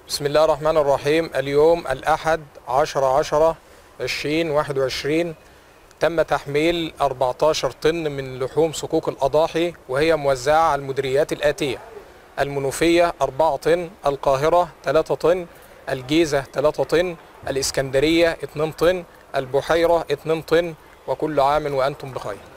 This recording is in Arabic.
بسم الله الرحمن الرحيم. اليوم الأحد 10/10/2021 تم تحميل 14 طن من لحوم صكوك الأضاحي، وهي موزعة على المديريات الآتية: المنوفية 4 طن، القاهرة 3 طن، الجيزة 3 طن، الإسكندرية 2 طن، البحيرة 2 طن. وكل عام وأنتم بخير.